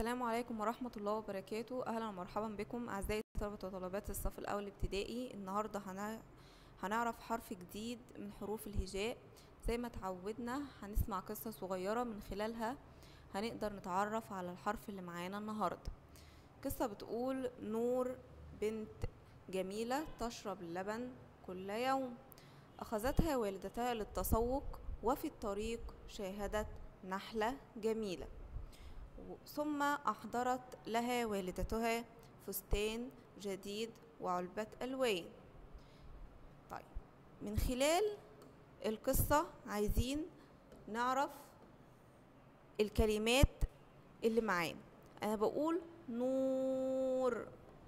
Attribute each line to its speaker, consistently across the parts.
Speaker 1: السلام عليكم ورحمة الله وبركاته. أهلا ومرحبا بكم أعزائي طلبة وطالبات الصف الأول الابتدائي. النهاردة هنعرف حرف جديد من حروف الهجاء. زي ما تعودنا هنسمع قصة صغيرة من خلالها هنقدر نتعرف على الحرف اللي معانا النهاردة. قصة بتقول: نور بنت جميلة تشرب اللبن كل يوم، أخذتها والدتها للتسوق، وفي الطريق شاهدت نحلة جميلة، ثم أحضرت لها والدتها فستان جديد وعلبة ألوان. طيب، من خلال القصة عايزين نعرف الكلمات اللي معانا. أنا بقول نور،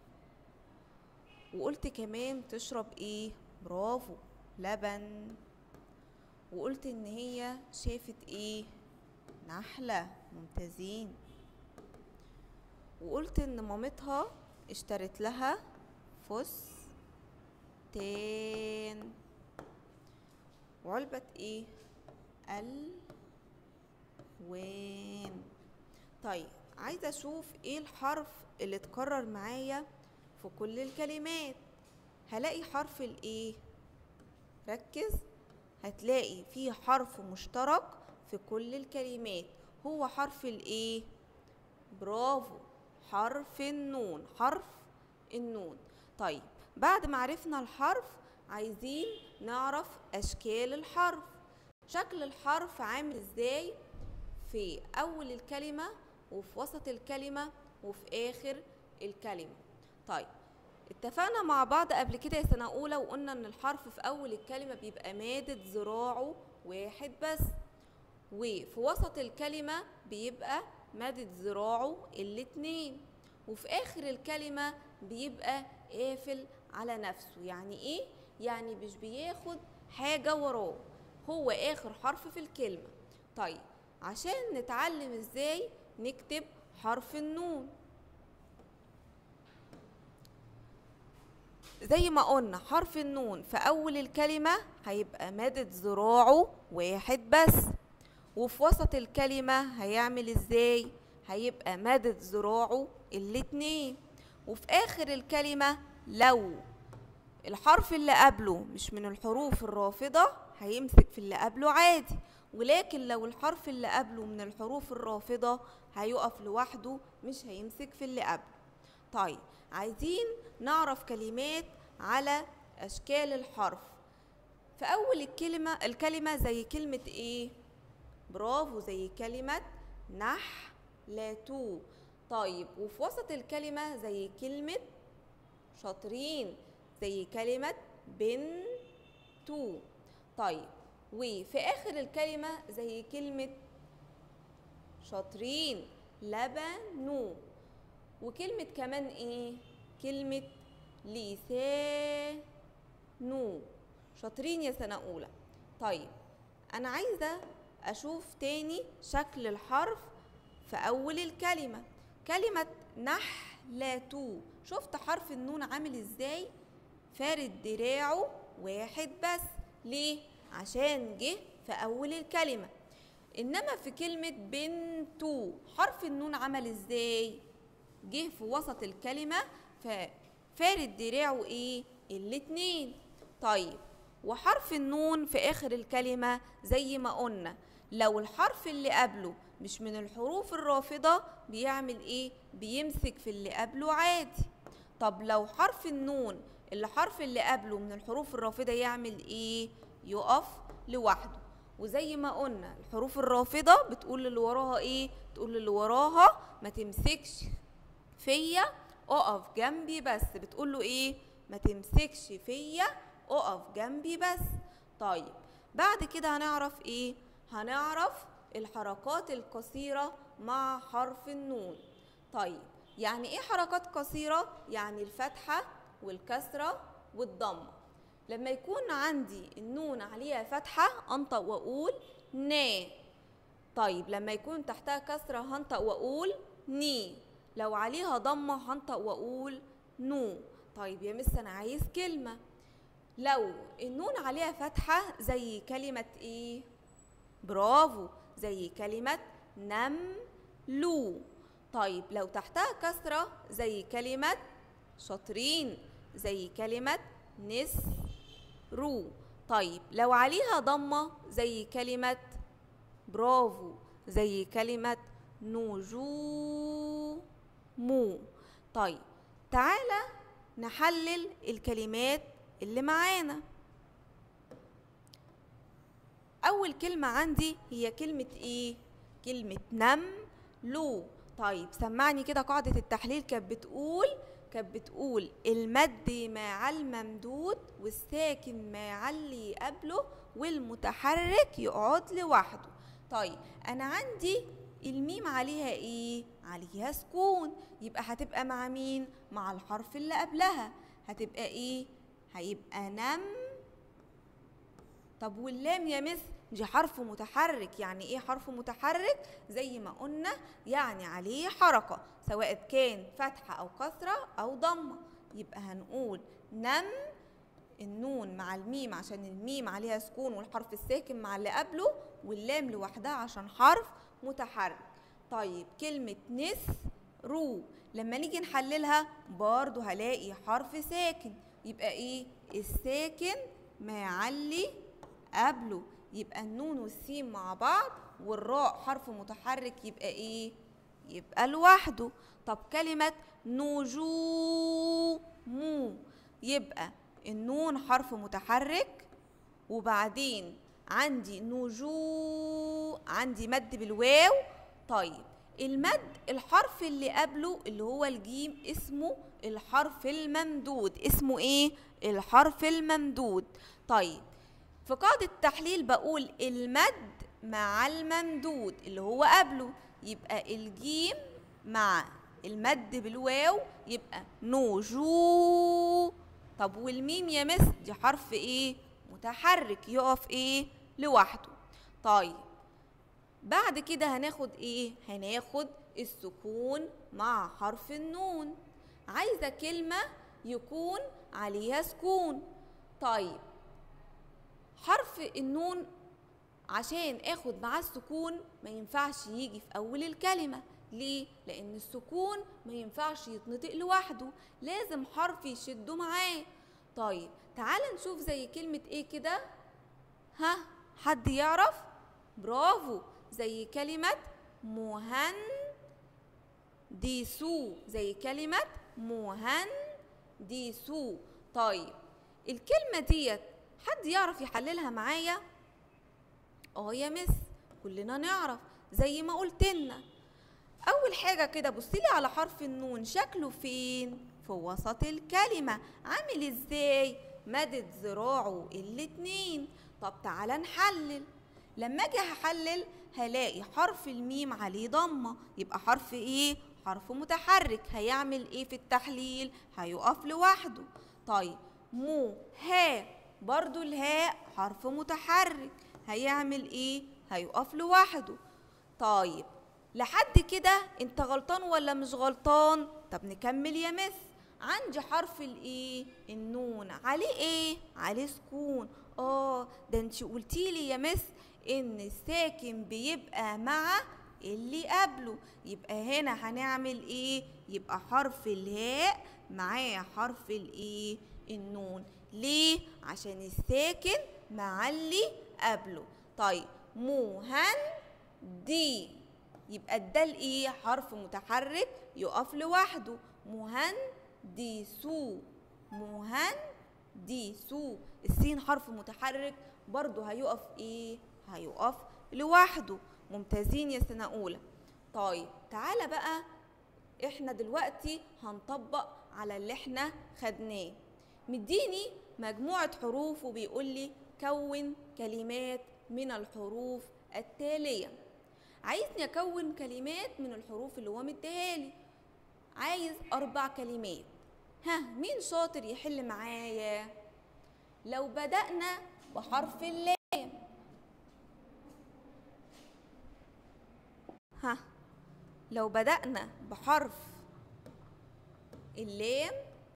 Speaker 1: وقلت كمان تشرب إيه؟ برافو، لبن. وقلت إن هي شافت إيه؟ نحلة، ممتازين. وقلت ان مامتها اشترت لها فستان وعلبة ايه؟ ألوان. طيب، عايزة اشوف ايه الحرف اللي اتكرر معايا في كل الكلمات. هلاقي حرف الايه؟ ركز، هتلاقي فيه حرف مشترك في كل الكلمات. هو حرف الايه؟ برافو، حرف النون، حرف النون. طيب، بعد ما عرفنا الحرف عايزين نعرف اشكال الحرف. شكل الحرف عامل ازاي في اول الكلمة وفي وسط الكلمة وفي اخر الكلمة؟ طيب، اتفقنا مع بعض قبل كده يا سنة اولى وقلنا ان الحرف في اول الكلمة بيبقى مادد ذراعه واحد بس، وفي وسط الكلمة بيبقى مادد ذراعه الاتنين، وفي آخر الكلمة بيبقى قافل على نفسه. يعني إيه؟ يعني مش بياخد حاجة وراه، هو آخر حرف في الكلمة. طيب، عشان نتعلم إزاي نكتب حرف النون، زي ما قلنا حرف النون في أول الكلمة هيبقى مادد ذراعه واحد بس، وفي وسط الكلمة هيعمل ازاي؟ هيبقى مادد ذراعه الاتنين، وفي آخر الكلمة لو الحرف اللي قبله مش من الحروف الرافضة هيمسك في اللي قبله عادي، ولكن لو الحرف اللي قبله من الحروف الرافضة هيقف لوحده، مش هيمسك في اللي قبله. طيب، عايزين نعرف كلمات على أشكال الحرف. في أول الكلمة زي كلمة إيه؟ برافو، زي كلمة نحلة. طيب، وفي وسط الكلمة زي كلمة شاطرين، زي كلمة بنت. طيب، وفي آخر الكلمة زي كلمة شاطرين لبن. وكلمة كمان إيه؟ كلمة لسان. شاطرين يا سنة أولى. طيب، أنا عايزة أشوف تاني شكل الحرف في أول الكلمة. كلمة نحلة، شفت حرف النون عامل إزاي؟ فارد دراعه واحد بس. ليه؟ عشان جه في أول الكلمة. إنما في كلمة بنت حرف النون عمل إزاي؟ جه في وسط الكلمة، فارد دراعه إيه؟ الاتنين. طيب، وحرف النون في آخر الكلمة زي ما قلنا لو الحرف اللي قبله مش من الحروف الرافضة بيعمل إيه؟ بيمسك في اللي قبله عادي. طب لو حرف النون الحرف اللي قبله من الحروف الرافضة يعمل إيه؟ يقف لوحده. وزي ما قلنا الحروف الرافضة بتقول اللي وراها إيه؟ تقول اللي وراها ما تمسكش فيا، اقف جنبي بس. بتقول له إيه؟ ما تمسكش فيا، اقف جنبي بس. طيب، بعد كده هنعرف ايه؟ هنعرف الحركات القصيرة مع حرف النون. طيب، يعني ايه حركات قصيرة؟ يعني الفتحة والكسرة والضمة. لما يكون عندي النون عليها فتحة انطق واقول نا. طيب، لما يكون تحتها كسرة هنطق واقول ني. لو عليها ضمة هنطق واقول نو. طيب يا مس، انا عايز كلمة. لو النون عليها فتحة زي كلمة ايه؟ برافو، زي كلمة نملو. طيب لو تحتها كسرة زي كلمة شاطرين، زي كلمة نسرو. طيب لو عليها ضمة زي كلمة برافو، زي كلمة نجومو. طيب تعالى نحلل الكلمات اللي معانا. أول كلمة عندي هي كلمة إيه؟ كلمة نملو. طيب سمعني كده قاعدة التحليل كانت بتقول المد مع الممدود والساكن مع اللي قبله والمتحرك يقعد لوحده. طيب أنا عندي الميم عليها إيه؟ عليها سكون، يبقى هتبقى مع مين؟ مع الحرف اللي قبلها، هتبقى إيه؟ هيبقى نم. طب واللام يا مس؟ دي حرف متحرك. يعني ايه حرف متحرك؟ زي ما قلنا يعني عليه حركة، سواء كان فتحة او كسرة او ضمة. يبقى هنقول نم، النون مع الميم عشان الميم عليها سكون والحرف الساكن مع اللي قبله، واللام لوحدها عشان حرف متحرك. طيب كلمة نسرو لما نيجي نحللها برضو هلاقي حرف ساكن، يبقى ايه؟ الساكن مع اللي قبله، يبقى النون والسين مع بعض، والراء حرف متحرك يبقى ايه؟ يبقى لوحده. طب كلمة نجومو، يبقى النون حرف متحرك، وبعدين عندي عندي مد بالواو. طيب المد الحرف اللي قبله اللي هو الجيم اسمه الحرف الممدود. اسمه ايه؟ الحرف الممدود. طيب في قاعدة التحليل بقول المد مع الممدود اللي هو قبله، يبقى الجيم مع المد بالواو يبقى نوجو. طب والميم يا مس؟ دي حرف ايه؟ متحرك، يقف ايه؟ لوحده. طيب بعد كده هناخد ايه؟ هناخد السكون مع حرف النون. عايزة كلمة يكون عليها سكون. طيب حرف النون عشان اخد معاه السكون ما ينفعش يجي في اول الكلمة. ليه؟ لان السكون ما ينفعش يتنطق لوحده، لازم حرف يشده معاه. طيب تعال نشوف زي كلمة ايه كده. ها، حد يعرف؟ برافو، زي كلمة مهندسو، زي كلمة مهندسو. طيب الكلمة ديت حد يعرف يحللها معايا؟ يا مس كلنا نعرف زي ما قلت لنا. اول حاجه كده بصيلي على حرف النون، شكله فين؟ في وسط الكلمه. عامل ازاي؟ مدد ذراعه الاتنين. طب تعالى نحلل. لما اجي هحلل هلاقي حرف الميم عليه ضمه، يبقى حرف ايه؟ حرف متحرك. هيعمل ايه في التحليل؟ هيقف لوحده. طيب ها، برضو الهاء حرف متحرك، هيعمل ايه؟ هيقف لوحده. طيب لحد كده انت غلطان ولا مش غلطان؟ طب نكمل يا مس. عندي حرف الايه؟ النون، عليه ايه؟ عليه سكون. ده انت قلتيلي يا مس ان الساكن بيبقى مع اللي قبله، يبقى هنا هنعمل ايه؟ يبقى حرف الهاء معاه حرف الايه؟ النون. ليه؟ عشان الساكن مع اللي قبله. طيب مهندي، يبقى الدال ايه؟ حرف متحرك يقف لوحده. مهندسو، مهندسو. السين حرف متحرك برضو هيقف ايه؟ هيقف لوحده. ممتازين يا سنة أولى. طيب تعالى بقى احنا دلوقتي هنطبق على اللي احنا خدناه. مديني مجموعة حروف وبيقول لي كون كلمات من الحروف التالية. عايزني اكون كلمات من الحروف اللي هو مديهالي. عايز 4 كلمات. مين شاطر يحل معايا؟ لو بدأنا بحرف اللام. لو بدأنا بحرف اللام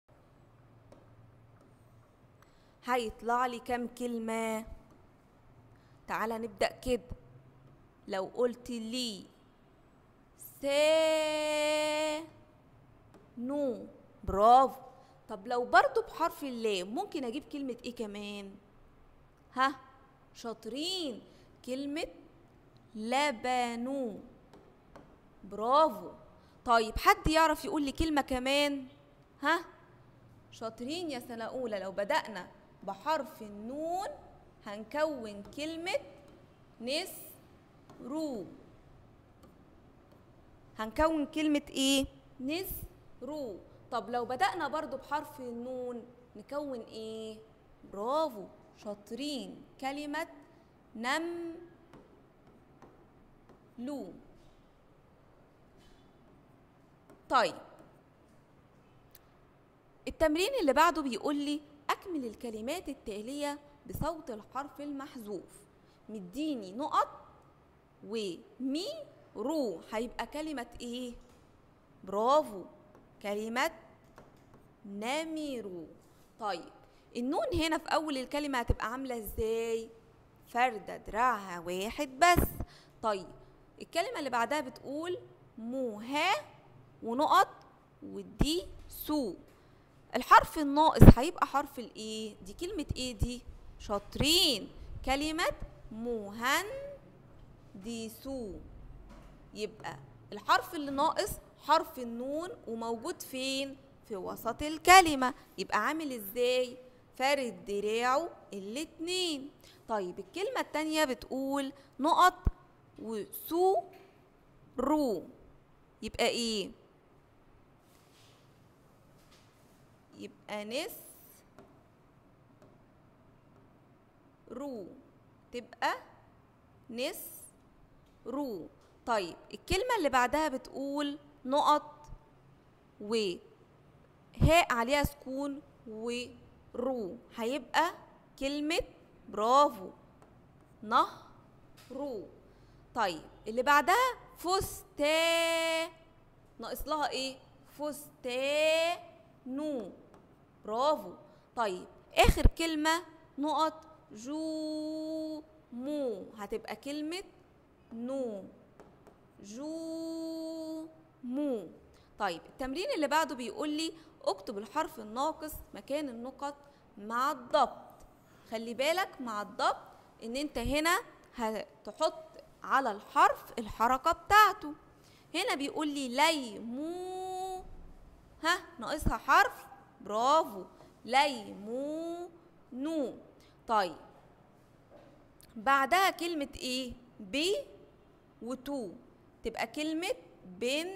Speaker 1: هيطلع لي كام كلمة؟ تعالى نبدأ كده. لو قلت لي نو. برافو. طب لو برضو بحرف اللام ممكن اجيب كلمة ايه كمان؟ ها شاطرين، كلمة لبنوا. برافو. طيب حد يعرف يقول لي كلمة كمان؟ ها شاطرين يا سنة أولى. لو بدأنا بحرف النون هنكون كلمة نسرو. هنكون كلمة ايه؟ نسرو. طب لو بدأنا برضو بحرف النون نكون ايه؟ برافو شاطرين، كلمة نملو. طيب التمرين اللي بعده بيقول لي أكمل الكلمات التالية بصوت الحرف المحذوف. مديني نقط ومي رو، هيبقى كلمة ايه؟ برافو، كلمة نمرو. طيب النون هنا في أول الكلمة هتبقى عاملة ازاي؟ فردة دراعها واحد بس. طيب الكلمة اللي بعدها بتقول موها ونقط ودي سو. الحرف الناقص هيبقى حرف الايه؟ دي كلمة ايه دي؟ شاطرين، كلمة مهندسو. يبقى الحرف اللي ناقص حرف النون وموجود فين؟ في وسط الكلمة. يبقى عامل ازاي؟ فارد دراعه الاتنين. طيب الكلمة التانية بتقول نقط وسو رو، يبقى ايه؟ يبقى نس رو، تبقى نس رو. طيب الكلمة اللي بعدها بتقول نقط وهاء عليها سكون ورو، هيبقى كلمة برافو نهرو. طيب اللي بعدها فستان، ناقص لها ايه؟ فستانو. برافو. طيب اخر كلمة نقط جو مو، هتبقى كلمة نو جو مو. طيب التمرين اللي بعده بيقول لي اكتب الحرف الناقص مكان النقط مع الضبط. خلي بالك مع الضبط ان انت هنا هتحط على الحرف الحركة بتاعته. هنا بيقول لي ليمو، ها ناقصها حرف، برافو ليمو نو. طيب بعدها كلمة ايه؟ بي وتو، تبقى كلمة بن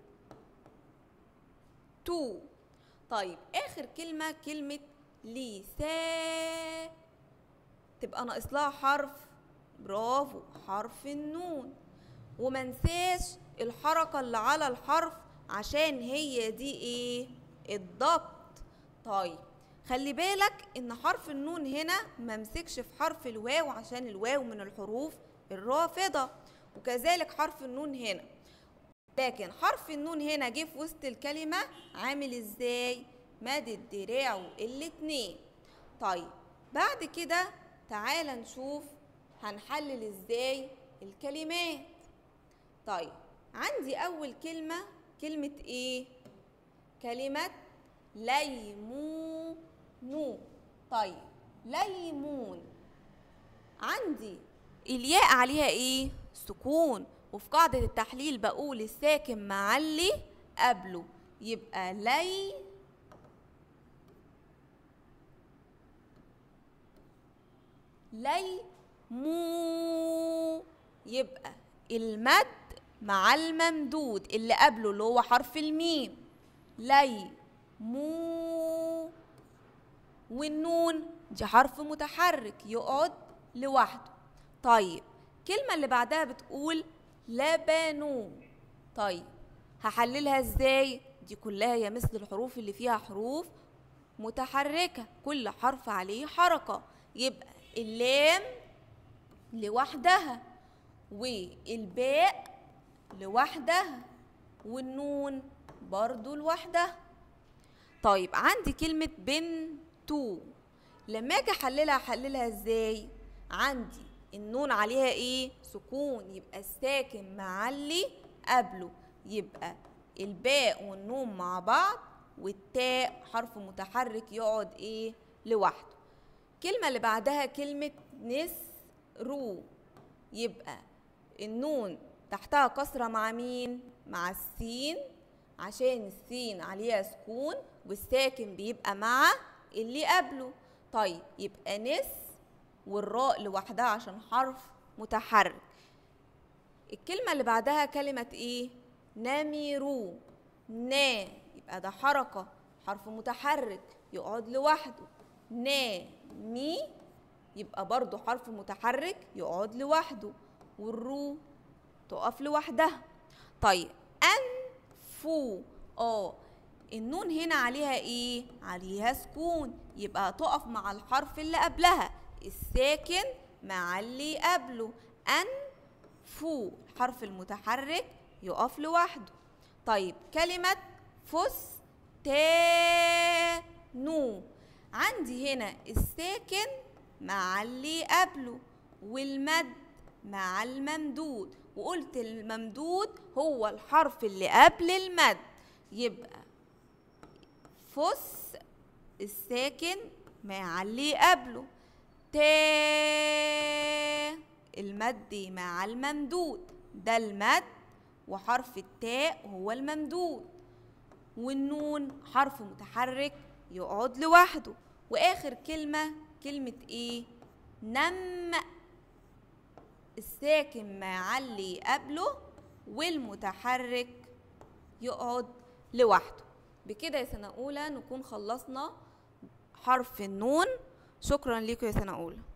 Speaker 1: تو. طيب آخر كلمة كلمة لسا، تبقى ناقص لها حرف، برافو حرف النون. ومنساش الحركة اللي على الحرف عشان هي دي ايه؟ الضبط. طيب خلي بالك ان حرف النون هنا ممسكش في حرف الواو عشان الواو من الحروف الرافضة، وكذلك حرف النون هنا. لكن حرف النون هنا جه في وسط الكلمة عامل ازاي؟ مادد دراعه الاتنين. طيب بعد كده تعالى نشوف هنحلل ازاي الكلمات. طيب عندي اول كلمة كلمة ايه؟ كلمة ليمون. طيب ليمون عندي الياء عليها ايه؟ سكون، وفي قاعدة التحليل بقول الساكن مع اللي قبله، يبقى مو، يبقى المد مع الممدود اللي قبله اللي هو حرف الميم مو. والنون دي حرف متحرك يقعد لوحده. طيب الكلمة اللي بعدها بتقول لبنو. طيب هحللها ازاي؟ دي كلها يا مثل الحروف اللي فيها حروف متحركة، كل حرف عليه حركة، يبقى اللام لوحدها والباء لوحدها والنون برضو لوحدها. طيب عندي كلمة بنتو، لما اجي احللها ازاي؟ عندي النون عليها ايه؟ سكون، يبقى الساكن مع اللي قبله، يبقى الباء والنون مع بعض، والتاء حرف متحرك يقعد ايه لوحده. الكلمة اللي بعدها كلمة نسرو، يبقى النون تحتها كسرة مع مين؟ مع السين، عشان السين عليها سكون والساكن بيبقى مع اللي قبله. طيب يبقى نس والراء لوحدها عشان حرف متحرك. الكلمة اللي بعدها كلمة ايه؟ نمرو، نا يبقى ده حركة حرف متحرك يقعد لوحده. نا مي يبقى برضو حرف متحرك يقعد لوحده، والرو تقف لوحدها. طيب أنفو، النون هنا عليها ايه؟ عليها سكون، يبقى تقف مع الحرف اللي قبلها، الساكن مع اللي قبله. أنفو الحرف المتحرك يقف لوحده. طيب كلمة فستانو، عندي هنا الساكن مع اللي قبله والمد مع الممدود، وقلت الممدود هو الحرف اللي قبل المد، يبقى فس الساكن مع اللي قبله، تا المد مع الممدود، ده المد وحرف التاء هو الممدود، والنون حرف متحرك يقعد لوحده. واخر كلمة كلمة ايه؟ نم، الساكن مع اللي قبله والمتحرك يقعد لوحده. بكده يا سنة أولى نكون خلصنا حرف النون. شكرا لكم يا سنة أولى.